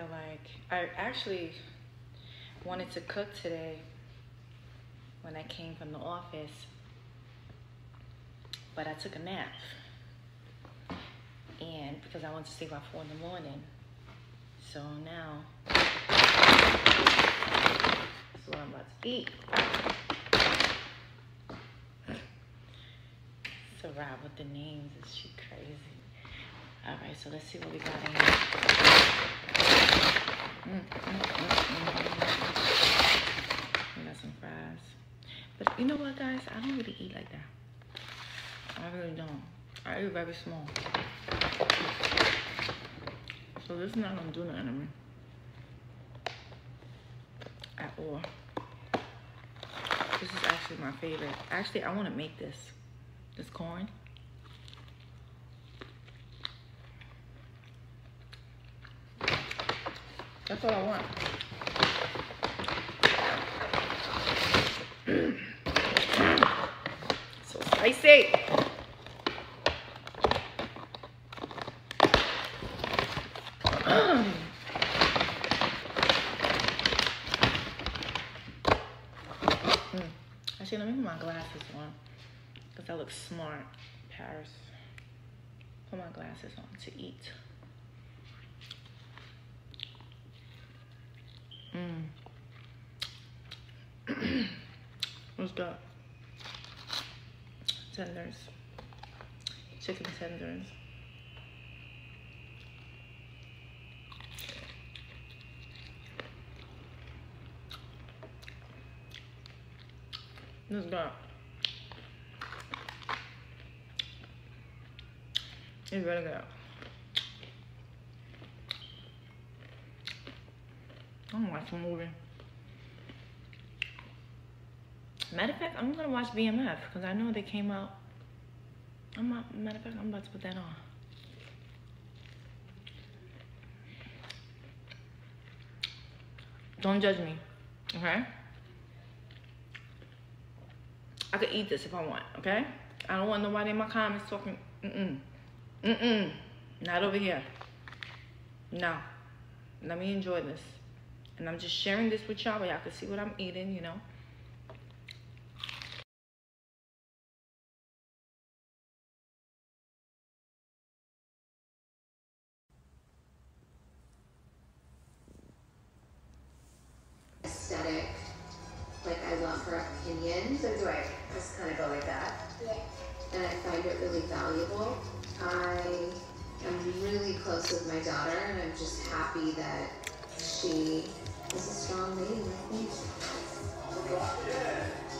feel like I actually wanted to cook today when I came from the office, but I took a nap, and because I wanted to sleep by 4 in the morning. So now that's what I'm about to eat. So Rob with the names, is she crazy? All right, so let's see what we got in here. We got some fries. But you know what, guys? I don't really eat like that. I really don't. I eat very small. So this is not gonna do nothing to me at all. This is actually my favorite. Actually, I want to make this corn. That's all I want. So spicy. Actually, let me put my glasses on because I look smart. Paris. Put my glasses on to eat. What's that? Tenders. Chicken tenders. What's that? It's really good. I'm gonna watch a movie. Matter of fact, I'm gonna watch BMF because I know they came out. Matter of fact, I'm about to put that on. Don't judge me, okay? I could eat this if I want, okay? I don't want nobody in my comments talking. Not over here. No. Let me enjoy this. And I'm just sharing this with y'all, but y'all can see what I'm eating, you know. Aesthetic, like I love her opinions, or do I just kind of go like that? Yeah. And I find it really valuable. I am really close with my daughter, and I'm just happy that she is a strong lady like me.